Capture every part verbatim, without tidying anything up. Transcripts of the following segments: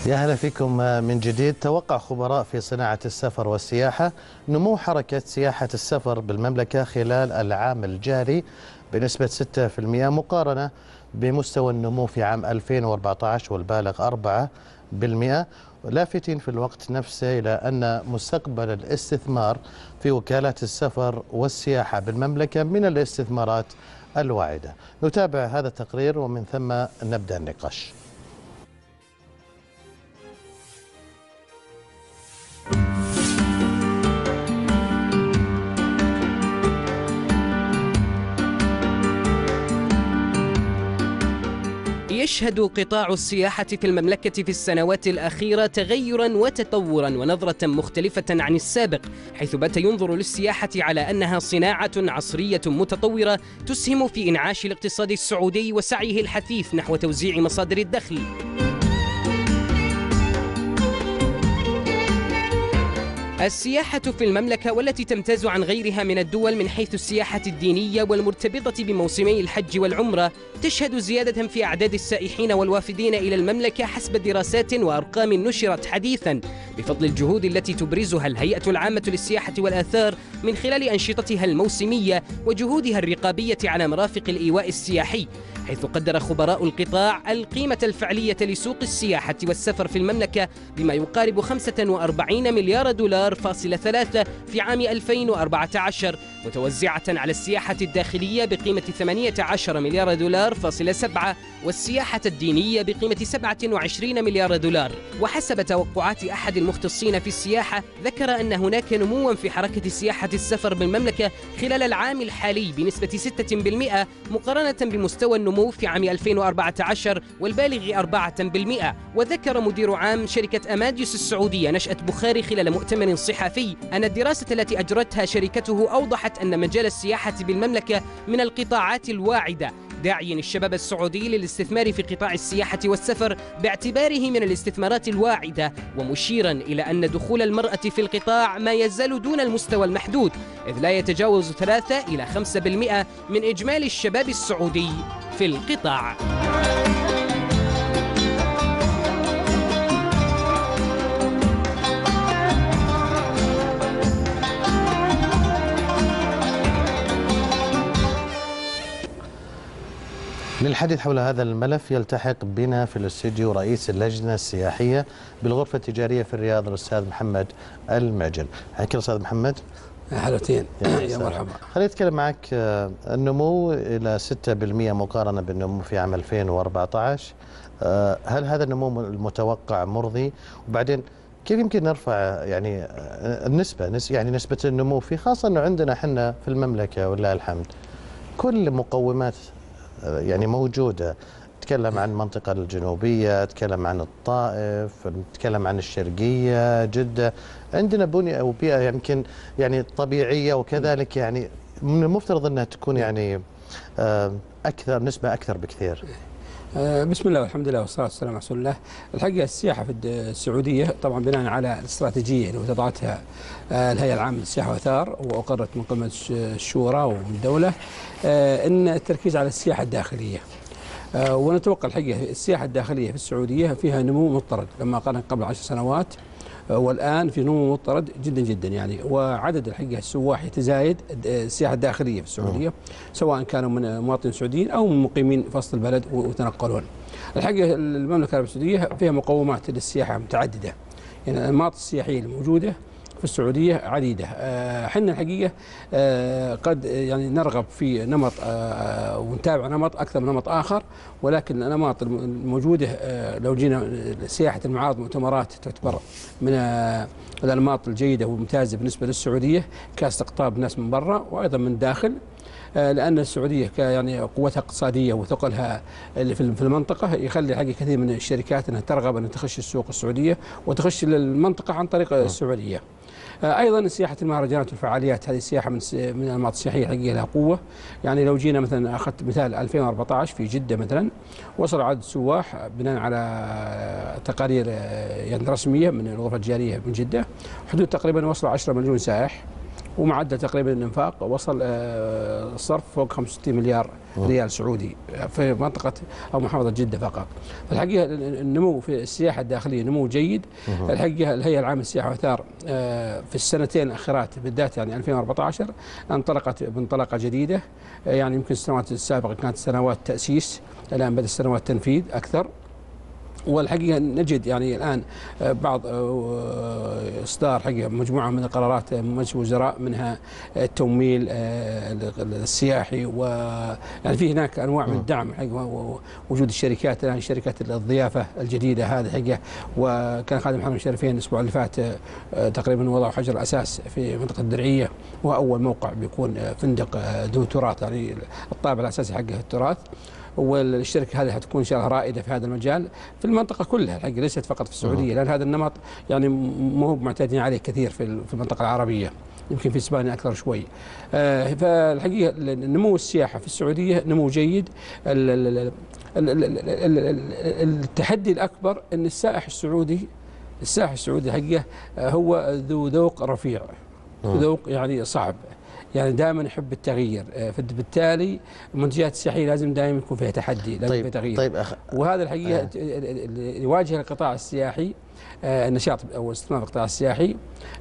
يا هلا فيكم من جديد. توقع خبراء في صناعة السفر والسياحة نمو حركة سياحة السفر بالمملكة خلال العام الجاري بنسبة ستة بالمئة مقارنة بمستوى النمو في عام ألفين وأربعة عشر والبالغ أربعة بالمئة، لافتين في الوقت نفسه إلى أن مستقبل الاستثمار في وكالات السفر والسياحة بالمملكة من الاستثمارات الواعدة. نتابع هذا التقرير ومن ثم نبدأ النقاش. يشهد قطاع السياحة في المملكة في السنوات الأخيرة تغيراً وتطوراً ونظرة مختلفة عن السابق، حيث بات ينظر للسياحة على أنها صناعة عصرية متطورة تسهم في إنعاش الاقتصاد السعودي وسعيه الحثيث نحو توزيع مصادر الدخل. السياحة في المملكة والتي تمتاز عن غيرها من الدول من حيث السياحة الدينية والمرتبطة بموسمي الحج والعمرة تشهد زيادة في أعداد السائحين والوافدين إلى المملكة حسب دراسات وأرقام نشرت حديثاً بفضل الجهود التي تبرزها الهيئة العامة للسياحة والآثار من خلال أنشطتها الموسمية وجهودها الرقابية على مرافق الإيواء السياحي، حيث قدر خبراء القطاع القيمة الفعلية لسوق السياحة والسفر في المملكة بما يقارب خمسة وأربعين مليار دولار فاصلة ثلاثة في عام ألفين وأربعة عشر، متوزعة على السياحة الداخلية بقيمة ثمانية عشر مليار دولار فاصلة سبعة والسياحة الدينية بقيمة سبعة وعشرين مليار دولار. وحسب توقعات أحد المختصين في السياحة ذكر أن هناك نمواً في حركة سياحة السفر بالمملكة خلال العام الحالي بنسبة ستة بالمئة مقارنة بمستوى النمو في عام ألفين وأربعة عشر والبالغ أربعة بالمئة. وذكر مدير عام شركة أماديوس السعودية نشأة بخاري خلال مؤتمر صحفي أن الدراسة التي أجرتها شركته أوضحت أن مجال السياحة بالمملكة من القطاعات الواعدة، داعيا الشباب السعودي للاستثمار في قطاع السياحة والسفر باعتباره من الاستثمارات الواعدة، ومشيرا إلى أن دخول المرأة في القطاع ما يزال دون المستوى المحدود، إذ لا يتجاوز ثلاثة إلى خمسة بالمئة من إجمالي الشباب السعودي في القطاع. للحديث حول هذا الملف يلتحق بنا في الاستديو رئيس اللجنة السياحية بالغرفة التجارية في الرياض الأستاذ محمد المعجل. حياك أستاذ محمد. حلوتين يا مرحبا. خليني أتكلم معك. النمو إلى ستة بالمئة مقارنة بالنمو في عام ألفين وأربعة عشر، هل هذا النمو المتوقع مرضي؟ وبعدين كيف يمكن نرفع يعني النسبة يعني نسبة النمو في، خاصة أنه عندنا احنا في المملكة ولله الحمد كل مقومات يعني موجودة. نتكلم عن المنطقة الجنوبية، نتكلم عن الطائف، نتكلم عن الشرقية، جدة، عندنا بنية أو بيئة يمكن يعني طبيعية، وكذلك يعني من المفترض أنها تكون يعني أكثر نسبة أكثر بكثير. بسم الله والحمد لله والصلاة والسلام على رسول الله. الحقيقة السياحة في السعودية طبعا بناء على الاستراتيجية اللي وضعتها الهيئة العامة للسياحة والآثار وأقرت من قمة الشورى ومن الدولة أن التركيز على السياحة الداخلية، ونتوقع الحقيقة السياحة الداخلية في السعودية فيها نمو مضطرد لما قارن قبل عشر سنوات، والآن في نمو مضطرد جدا جدا يعني، وعدد الحقيقة السواح يتزايد السياحة الداخلية في السعودية سواء كانوا من مواطنين سعوديين أو من مقيمين في وسط البلد ويتنقلون. الحقيقة المملكة العربية السعودية فيها مقومات للسياحة متعددة، يعني الأنماط السياحية الموجودة في السعودية عديدة. احنا الحقيقة قد يعني نرغب في نمط ونتابع نمط أكثر من نمط آخر، ولكن الأنماط الموجودة لو جينا سياحة المعارض والمؤتمرات تعتبر من الأنماط الجيدة والممتازة بالنسبة للسعودية كاستقطاب ناس من برا وأيضا من داخل، لأن السعودية يعني قوتها اقتصادية وثقلها اللي في المنطقة يخلي حقيقة كثير من الشركات أنها ترغب أن تخش السوق السعودية وتخش المنطقة عن طريق السعودية. ايضا سياحه المهرجانات والفعاليات، هذه السياحه من من الانماط السياحيه حقيقه لها قوه. يعني لو جينا مثلا اخذت مثال ألفين وأربعة عشر في جده مثلا، وصل عدد السواح بناء على تقارير يعني رسميه من الغرفه التجاريه من جده حدود تقريبا وصلوا عشرة مليون سائح، ومعدل تقريبا الانفاق وصل الصرف فوق خمسة وستين مليار ريال سعودي في منطقه او محافظه جده فقط. فالحقيقه النمو في السياحه الداخليه نمو جيد. الحقيقه الهيئه العامه للسياحه والاثار في السنتين الاخيرات بالذات يعني ألفين وأربعة عشر انطلقت بانطلاقه جديده، يعني يمكن السنوات السابقه كانت سنوات تاسيس، الان بدأ سنوات تنفيذ اكثر. والحقيقه نجد يعني الان بعض اصدار حقيقه مجموعه من القرارات مجلس الوزراء، منها التمويل السياحي، و يعني في هناك انواع من الدعم حقيقه، وجود الشركات الان شركات الضيافه الجديده هذه حقيقه. وكان خادم حرم الشريفين الاسبوع اللي فات تقريبا وضعوا حجر الاساس في منطقه الدرعيه، وهو اول موقع بيكون فندق ذو تراث، يعني الطابع الاساسي حقه التراث. والشركه هذه حتكون ان شاء الله رائده في هذا المجال في المنطقه كلها الحقيقه، ليست فقط في السعوديه، لان هذا النمط يعني مو هو معتادين عليه كثير في في المنطقه العربيه، يمكن في اسبانيا اكثر شوي. آه فالحقيقه نمو السياحه في السعوديه نمو جيد. التحدي الاكبر ان السائح السعودي السائح السعودي حقيقه هو ذو ذوق رفيع، ذوق يعني صعب، يعني دائما يحب التغيير، فبالتالي المنتجات السياحيه لازم دائما يكون فيها تحدي، لازم طيب فيها تغيير. طيب أخ... وهذا الحقيقه آه. يواجه القطاع السياحي النشاط او استثمار القطاع السياحي،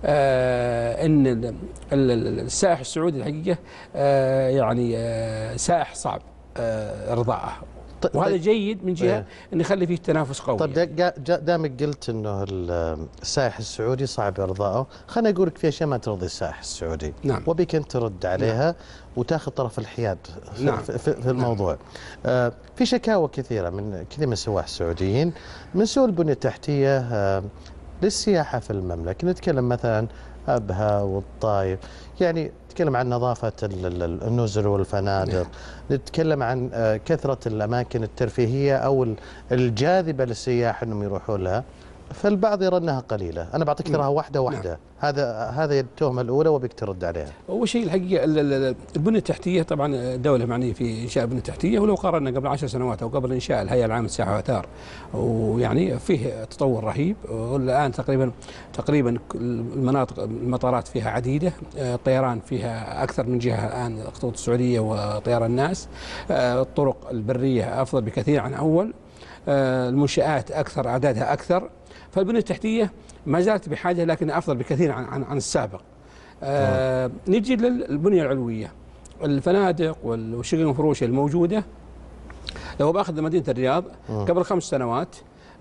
آه ان السائح السعودي الحقيقه آه يعني آه سائح صعب آه ارضاءه، وهذا جيد من جهه انه يخلي فيه تنافس قوي. طيب دامك قلت انه السائح السعودي صعب ارضائه، خليني اقول لك في اشياء ما ترضي السائح السعودي. نعم. وبك انت ترد عليها. نعم. وتاخذ طرف الحياد في, نعم. في, في الموضوع. نعم. آه في شكاوى كثيره من كثير من السواح السعوديين من سوء البنيه التحتيه آه للسياحه في المملكه. نتكلم مثلا ابها والطايف، يعني نتكلم عن نظافة النزل والفنادق، نتكلم عن كثرة الأماكن الترفيهية أو الجاذبة للسياح أنهم يروحون لها، فالبعض يرى أنها قليلة. أنا بعطيك تراها واحدة واحدة. نعم. هذا هذه التهمة الأولى وبك ترد عليها. أول شيء الحقيقة البنية التحتية، طبعا الدولة معنية في إنشاء البنية التحتية، ولو قارنا قبل عشر سنوات أو قبل إنشاء الهيئة العامة للسياحة والآثار، ويعني فيه تطور رهيب. والآن تقريبا تقريبا المناطق المطارات فيها عديدة، الطيران فيها أكثر من جهة الآن، الخطوط السعودية وطيران الناس، الطرق البرية أفضل بكثير عن أول، المنشآت أكثر، أعدادها أكثر، فالبنية التحتية ما زالت بحاجة لكن أفضل بكثير عن عن, عن السابق. آه نجي للبنية العلوية، الفنادق والشقق المفروشة الموجودة. لو باخذ مدينة الرياض قبل خمس سنوات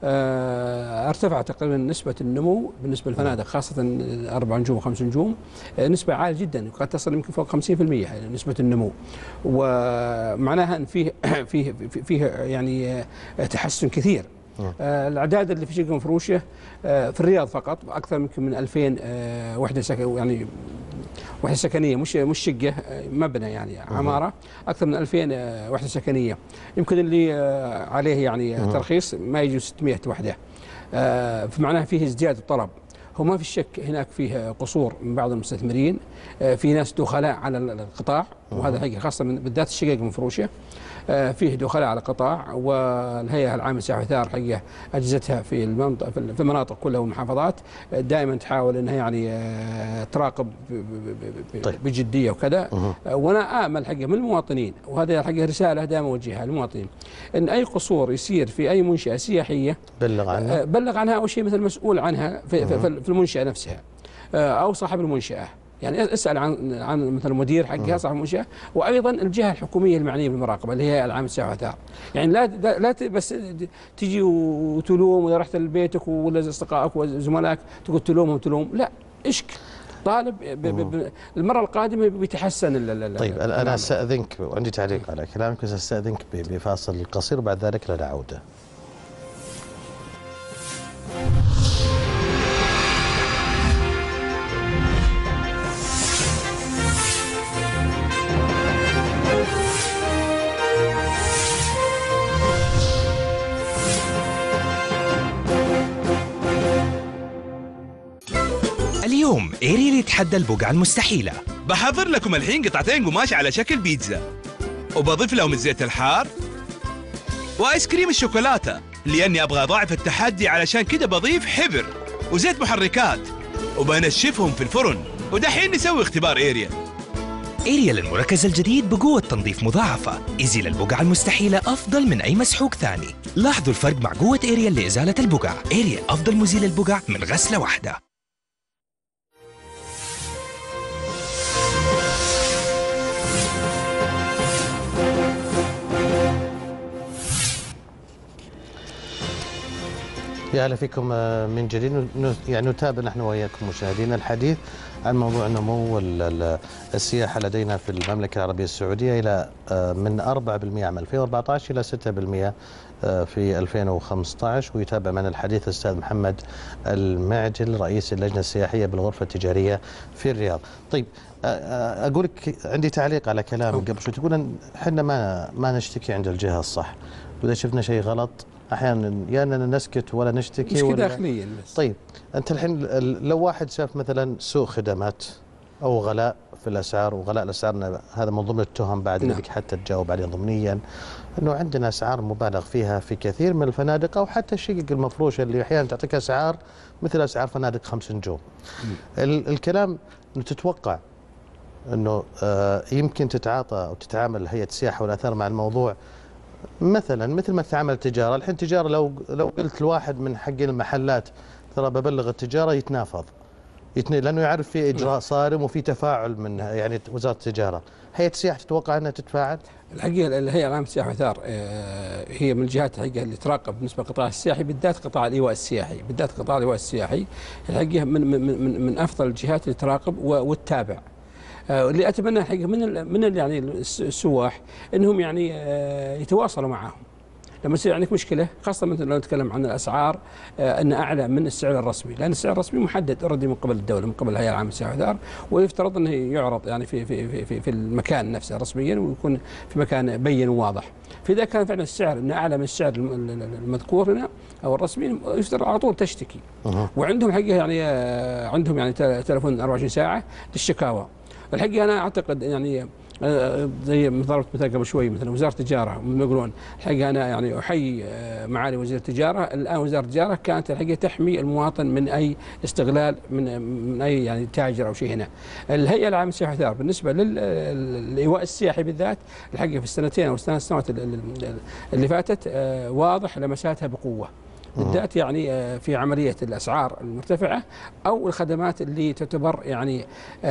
آه ارتفع تقريبا نسبة النمو بالنسبة للفنادق، خاصة أربع نجوم وخمس نجوم، آه نسبة عالية جدا، قد تصل يمكن فوق خمسين بالمئة نسبة النمو، ومعناها أن فيه فيه فيه يعني تحسن كثير. آه الأعداد اللي في شقق مفروشة آه في الرياض فقط أكثر يمكن من ألفين آه وحدة سكن، يعني وحدة سكنية، مش مش شقة، مبنى يعني عمارة، أكثر من ألفين آه وحدة سكنية، يمكن اللي آه عليه يعني ترخيص ما يجي ستمئة وحدة. آه فمعناها فيه ازدياد الطلب. هو ما في شك هناك فيه قصور من بعض المستثمرين، آه في ناس دخلاء على القطاع، وهذا حقيقة خاصة من بالذات الشقق المفروشة، فيه دخلاء على القطاع. والهيئة العامة للسياحة والآثار حقيقة أجهزتها في المنطقة في المناطق كلها والمحافظات دائما تحاول أنها يعني تراقب بجدية وكذا. وأنا آمل حقيقة من المواطنين، وهذه الحقيقة رسالة دائما أوجهها للمواطنين، أن أي قصور يصير في أي منشأة سياحية بلغ عنها بلغ عنها أول شيء مثل مسؤول عنها في, في المنشأة نفسها أو صاحب المنشأة، يعني اسال عن عن مثلا المدير حقها صاحب المنشاه، وايضا الجهه الحكوميه المعنيه بالمراقبه اللي هي العامه للسياحه والآثار. يعني لا لا بس تجي وتلوم واذا رحت لبيتك ولا اصدقائك وزملائك تقول تلومهم تلوم، لا، اشك طالب المره القادمه بيتحسن. طيب انا استاذنك وعندي تعليق على كلامك، بس استاذنك بفاصل قصير وبعد ذلك لنا عوده. اليوم إيريل يتحدى البقعة المستحيلة. بحضر لكم الحين قطعتين قماش على شكل بيتزا، وبضيف لهم الزيت الحار وآيس كريم الشوكولاتة، لأني أبغى أضاعف التحدي، علشان كده بضيف حبر وزيت محركات وبنشفهم في الفرن ودحين نسوي اختبار اريال. اريال المركز الجديد بقوة تنظيف مضاعفة، يزيل البقع المستحيلة أفضل من أي مسحوق ثاني. لاحظوا الفرق مع قوة اريال لإزالة البقع. اريال أفضل مزيل البقع من غسلة واحدة. يا اهلا فيكم من جديد. يعني نتابع نحن وياكم مشاهدينا الحديث عن موضوع نمو السياحه لدينا في المملكه العربيه السعوديه الى من أربعة بالمئة عام ألفين وأربعة عشر الى ستة بالمئة في ألفين وخمسة عشر. ويتابع معنا الحديث الاستاذ محمد المعجل رئيس اللجنه السياحيه بالغرفه التجاريه في الرياض. طيب اقول لك عندي تعليق على كلام قبل شوي، تقول احنا ما ما نشتكي عند الجهه الصح، واذا شفنا شيء غلط احيانا يا اننا نسكت ولا نشتكي مشكله ولا داخليا بس. طيب انت الحين لو واحد شاف مثلا سوء خدمات او غلاء في الاسعار، وغلاء الاسعار هذا من ضمن التهم بعد انك نعم. حتى تجاوب عليه ضمنيا انه عندنا اسعار مبالغ فيها في كثير من الفنادق، او حتى الشقق المفروشه اللي احيانا تعطيك اسعار مثل اسعار فنادق خمس نجوم. ال الكلام انه تتوقع انه آه يمكن تتعاطى او تتعامل هيئه السياحه والاثار مع الموضوع مثلا مثل ما تتعامل التجاره. الحين التجاره لو لو قلت لواحد من حقين المحلات ترى ببلغ التجاره يتنافض، يتن... لانه يعرف في اجراء صارم وفي تفاعل من يعني وزاره التجاره. هيئه السياحه تتوقع انها تتفاعل؟ الحقيقه الهيئه العامه للسياحه والاثار هي من الجهات الحقيقه اللي تراقب بالنسبه للقطاع السياحي، بالذات قطاع الايواء السياحي، بالذات قطاع الايواء السياحي الحقيقه من من من, من افضل الجهات اللي تراقب وتتابع. اللي اتمنى الحقيقه من ال من ال يعني السواح انهم يعني يتواصلوا معهم لما يصير عندك مشكله، خاصه مثلا لو نتكلم عن الاسعار ان اعلى من السعر الرسمي، لان السعر الرسمي محدد اوريدي من قبل الدوله، من قبل الهيئه العامه للسياحه والاثار، ويفترض انه يعرض يعني في في في في المكان نفسه رسميا، ويكون في مكان بين وواضح. فاذا كان فعلا السعر انه اعلى من السعر المذكور هنا او الرسمي، يفترض على طول تشتكي. أه. وعندهم حقيقه يعني عندهم يعني تلفون أربعة وعشرين ساعه للشكاوى. الحقيقه انا اعتقد يعني زي ما ضربت مثال قبل شوي مثلا وزاره التجاره يقولون الحقيقه انا يعني احيي معالي وزير التجاره. الان وزاره التجاره كانت الحقيقه تحمي المواطن من اي استغلال من من اي يعني تاجر او شيء هنا. الهيئه العامه للسياحه والاثار بالنسبه للايواء السياحي بالذات الحقيقه في السنتين او الثلاث سنوات اللي فاتت واضح لمساتها بقوه، بالذات يعني في عملية الأسعار المرتفعة أو الخدمات اللي تعتبر يعني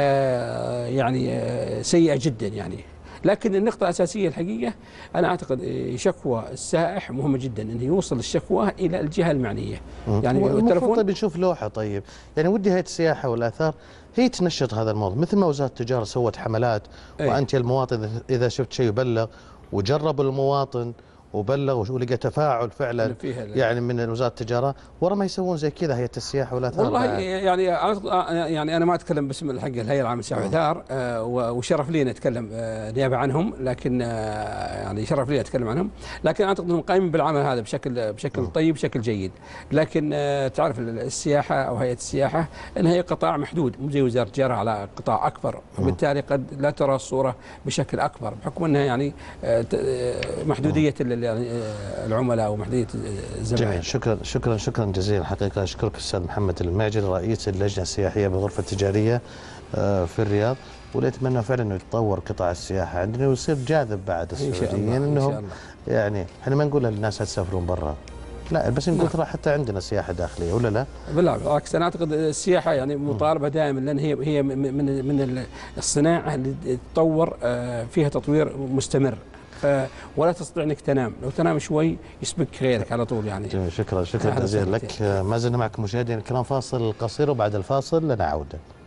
يعني سيئة جدا يعني. لكن النقطة الأساسية الحقيقة أنا أعتقد شكوى السائح مهمة جدا، أنه يوصل الشكوى إلى الجهة المعنية. يعني التلفون. طيب نشوف لوحة. طيب يعني ودي هيئة السياحة والآثار هي تنشط هذا الموضوع مثل ما وزارة التجارة سوت حملات. أي. وأنت المواطن إذا شفت شيء يبلغ، وجرب المواطن وبلغ ولقى تفاعل فعلا يعني من وزاره التجاره، ورا ما يسوون زي كذا هيئه السياحه والاثار. والله يعني يعني انا ما اتكلم باسم الحق الهيئه العامه للسياحه والاثار، وشرف لي ان اتكلم نيابه عنهم، لكن يعني شرف لي اتكلم عنهم، لكن اعتقد انهم قايمين بالعمل هذا بشكل بشكل طيب بشكل جيد. لكن تعرف السياحه او هيئه السياحه انها هي قطاع محدود، مو زي وزاره التجاره على قطاع اكبر، وبالتالي قد لا ترى الصوره بشكل اكبر بحكم انها يعني محدوديه يعني العملاء ومحدوديه الزبائن. شكرا شكرا شكرا جزيلا. حقيقه اشكرك استاذ محمد المعجل رئيس اللجنه السياحيه بالغرفه التجاريه في الرياض، ونتمنى فعلا انه يتطور قطاع السياحه عندنا ويصير جاذب بعد السعوديين، انهم يعني احنا ما نقول للناس تسافرون برا، لا بس نقول ترى حتى عندنا سياحه داخليه ولا لا؟ بالعكس انا اعتقد السياحه يعني مطالبه دائما، لان هي هي من من الصناعه اللي تتطور فيها تطوير مستمر، ولا تستطيع انك تنام، لو تنام شوي يسبق غيرك على طول يعني. جميل. شكرا شكرا جزيلا لك. ما زلنا معكم مشاهدينا الكرام، فاصل قصير وبعد الفاصل لنا عوده.